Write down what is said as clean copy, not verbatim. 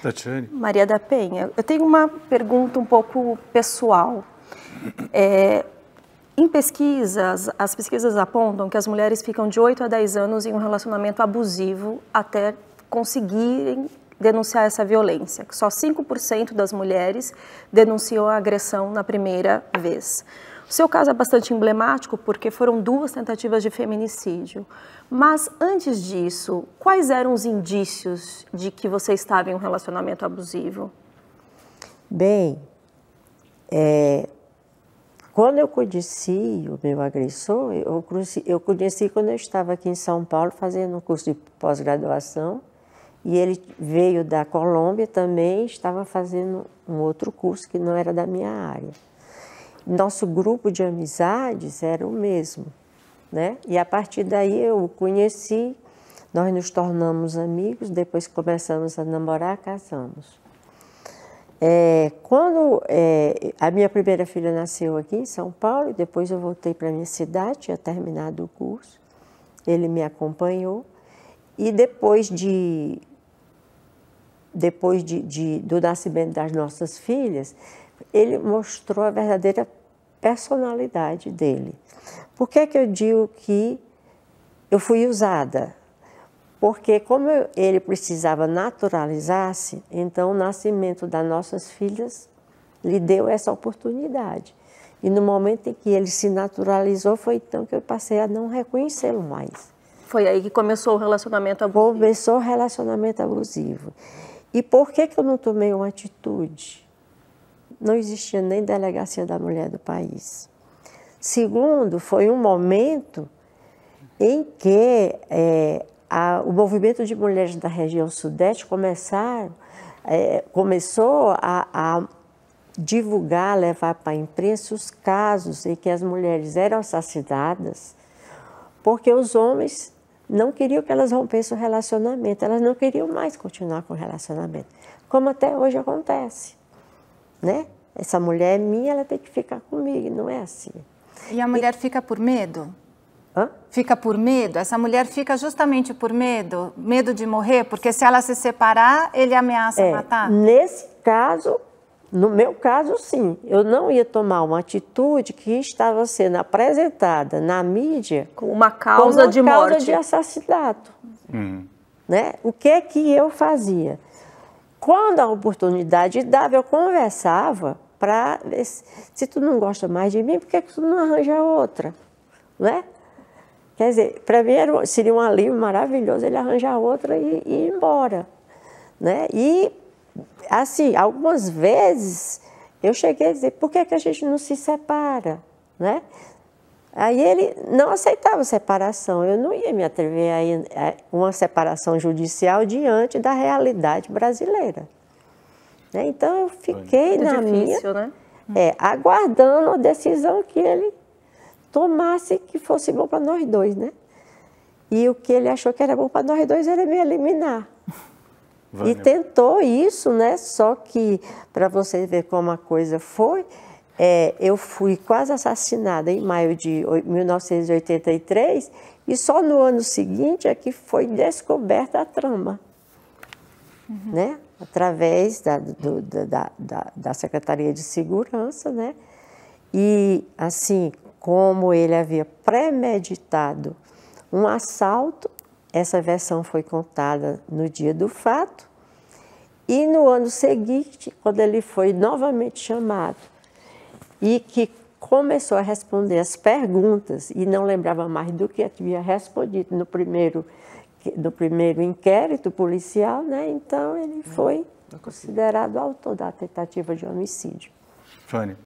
Tatiane. Maria da Penha, eu tenho uma pergunta um pouco pessoal. Em pesquisas, as pesquisas apontam que as mulheres ficam de 8 a 10 anos em um relacionamento abusivo até conseguirem denunciar essa violência. Só 5% das mulheres denunciam a agressão na primeira vez. O seu caso é bastante emblemático porque foram 2 tentativas de feminicídio. Mas antes disso, quais eram os indícios de que você estava em um relacionamento abusivo? Bem, quando eu conheci o meu agressor, eu conheci quando eu estava aqui em São Paulo fazendo um curso de pós-graduação, e ele veio da Colômbia também, estava fazendo um outro curso que não era da minha área. Nosso grupo de amizades era o mesmo, né? E a partir daí eu o conheci, nós nos tornamos amigos, depois começamos a namorar, casamos. Quando a minha primeira filha nasceu aqui em São Paulo, e depois eu voltei para a minha cidade, tinha terminado o curso, ele me acompanhou, e depois do nascimento das nossas filhas, ele mostrou a verdadeira personalidade dele. Por que que eu digo que eu fui usada? Porque como ele precisava naturalizar-se, então o nascimento das nossas filhas lhe deu essa oportunidade. E no momento em que ele se naturalizou, foi então que eu passei a não reconhecê-lo mais. Foi aí que começou o relacionamento abusivo? Começou o relacionamento abusivo. E por que que eu não tomei uma atitude? Não existia nem delegacia da mulher do país. Segundo, foi um momento em que o movimento de mulheres da região sudeste começou a divulgar, levar para a imprensa os casos em que as mulheres eram assassinadas porque os homens não queriam que elas rompessem o relacionamento, elas não queriam mais continuar com o relacionamento, como até hoje acontece, né? Essa mulher é minha, ela tem que ficar comigo, não é assim. E a mulher fica por medo? Hã? Fica por medo? Essa mulher fica justamente por medo? Medo de morrer? Porque se ela se separar, ele ameaça matar? Nesse caso, no meu caso, sim. Eu não ia tomar uma atitude que estava sendo apresentada na mídia com uma causa de morte. Causa de assassinato. Né? O que é que eu fazia? Quando a oportunidade dava, eu conversava para ver se tu não gosta mais de mim, por que tu não arranja outra? Né? Quer dizer, para mim seria um alívio maravilhoso ele arranjar outra e ir embora. Né? E, assim, algumas vezes eu cheguei a dizer, por que que a gente não se separa? Né? Aí ele não aceitava separação, eu não ia me atrever a ir uma separação judicial diante da realidade brasileira. Né? Então eu fiquei na difícil, minha, né? aguardando a decisão que ele tomasse que fosse bom para nós dois, né? E o que ele achou que era bom para nós dois era me eliminar. E tentou isso, né? Só que, para você ver como a coisa foi, eu fui quase assassinada em maio de 1983 e só no ano seguinte é que foi descoberta a trama, né? Através da Secretaria de Segurança, né? E, assim, como ele havia premeditado um assalto, essa versão foi contada no dia do fato, e no ano seguinte, quando ele foi novamente chamado, e que começou a responder as perguntas, e não lembrava mais do que havia respondido no primeiro inquérito policial, né? Então ele foi considerado autor da tentativa de homicídio. Fane.